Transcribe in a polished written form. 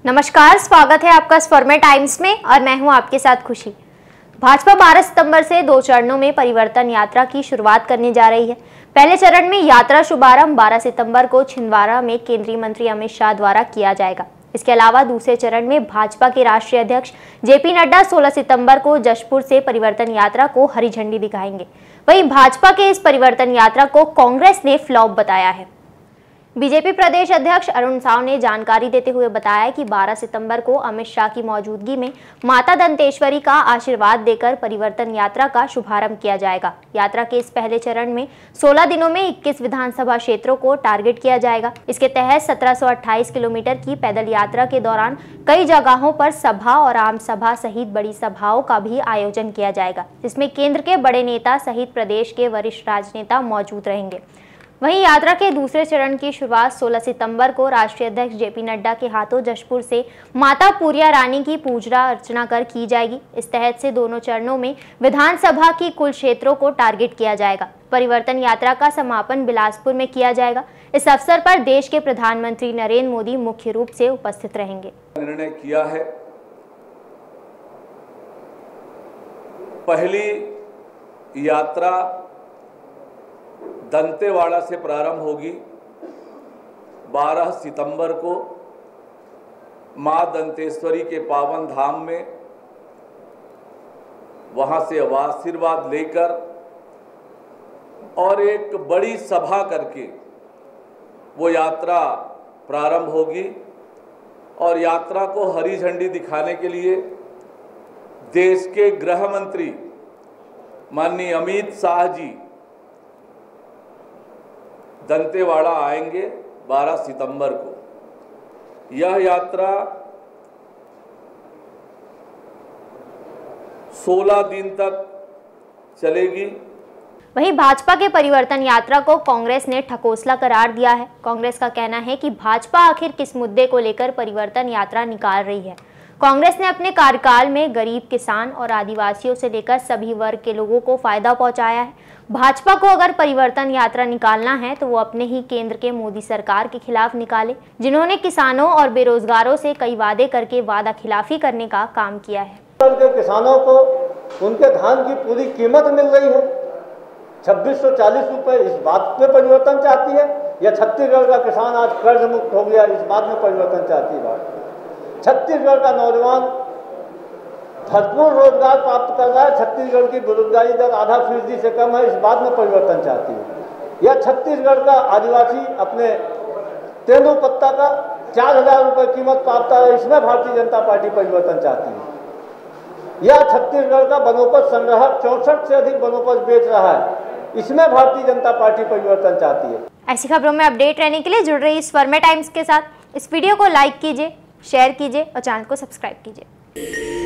नमस्कार, स्वागत है आपका स्वर्मे टाइम्स में और मैं हूं आपके साथ खुशी। भाजपा 12 सितंबर से 2 चरणों में परिवर्तन यात्रा की शुरुआत करने जा रही है। पहले चरण में यात्रा शुभारंभ 12 सितंबर को छिंदवाड़ा में केंद्रीय मंत्री अमित शाह द्वारा किया जाएगा। इसके अलावा दूसरे चरण में भाजपा के राष्ट्रीय अध्यक्ष जेपी नड्डा 16 सितंबर को जशपुर से परिवर्तन यात्रा को हरी झंडी दिखाएंगे। वहीं भाजपा के इस परिवर्तन यात्रा को कांग्रेस ने फ्लॉप बताया है। बीजेपी प्रदेश अध्यक्ष अरुण साव ने जानकारी देते हुए बताया कि 12 सितंबर को अमित शाह की मौजूदगी में माता दंतेश्वरी का आशीर्वाद देकर परिवर्तन यात्रा का शुभारंभ किया जाएगा। यात्रा के इस पहले चरण में 16 दिनों में 21 विधानसभा क्षेत्रों को टारगेट किया जाएगा। इसके तहत 1728 किलोमीटर की पैदल यात्रा के दौरान कई जगहों पर सभा और आम सभा सहित बड़ी सभाओं का भी आयोजन किया जाएगा, जिसमें केंद्र के बड़े नेता सहित प्रदेश के वरिष्ठ राजनेता मौजूद रहेंगे। वहीं यात्रा के दूसरे चरण की शुरुआत 16 सितंबर को राष्ट्रीय अध्यक्ष जेपी नड्डा के हाथों जशपुर से माता पूरिया रानी की पूजा अर्चना कर की जाएगी। इस तहत से दोनों चरणों में विधानसभा की कुल क्षेत्रों को टारगेट किया जाएगा। परिवर्तन यात्रा का समापन बिलासपुर में किया जाएगा। इस अवसर पर देश के प्रधानमंत्री नरेंद्र मोदी मुख्य रूप से उपस्थित रहेंगे। निर्णय किया है, पहली यात्रा दंतेवाड़ा से प्रारंभ होगी। 12 सितंबर को मां दंतेश्वरी के पावन धाम में वहां से आशीर्वाद लेकर और एक बड़ी सभा करके वो यात्रा प्रारंभ होगी। और यात्रा को हरी झंडी दिखाने के लिए देश के गृह मंत्री माननीय अमित शाह जी दंतेवाड़ा आएंगे 12 सितंबर को। यह यात्रा 16 दिन तक चलेगी। वहीं भाजपा के परिवर्तन यात्रा को कांग्रेस ने ठकोसला करार दिया है। कांग्रेस का कहना है कि भाजपा आखिर किस मुद्दे को लेकर परिवर्तन यात्रा निकाल रही है। कांग्रेस ने अपने कार्यकाल में गरीब, किसान और आदिवासियों से लेकर सभी वर्ग के लोगों को फायदा पहुंचाया है। भाजपा को अगर परिवर्तन यात्रा निकालना है तो वो अपने ही केंद्र के मोदी सरकार के खिलाफ निकाले, जिन्होंने किसानों और बेरोजगारों से कई वादे करके वादा खिलाफी करने का काम किया है। किसानों को उनके धान की पूरी कीमत मिल रही है, 2640 रुपए, इस बात में परिवर्तन चाहती है। या छत्तीसगढ़ का किसान आज कर्ज मुक्त हो गया, इस बात में परिवर्तन चाहती है। छत्तीसगढ़ का नौजवान भरपूर रोजगार प्राप्त कर रहा है, छत्तीसगढ़ की बेरोजगारी दर 0.5% से कम है, इस बात में परिवर्तन चाहती है। या छत्तीसगढ़ का आदिवासी अपने तेंदुपत्ता का 4000 रुपये कीमत प्राप्त है, इसमें भारतीय जनता पार्टी परिवर्तन चाहती है। या छत्तीसगढ़ का वनोपज संग्राहक 64 से अधिक वनोपज बेच रहा है, इसमें भारतीय जनता पार्टी परिवर्तन चाहती है। ऐसी खबरों में अपडेट रहने के लिए जुड़ रही स्वर्मे टाइम्स के साथ इस वीडियो को लाइक कीजिए, शेयर कीजिए और चैनल को सब्सक्राइब कीजिए।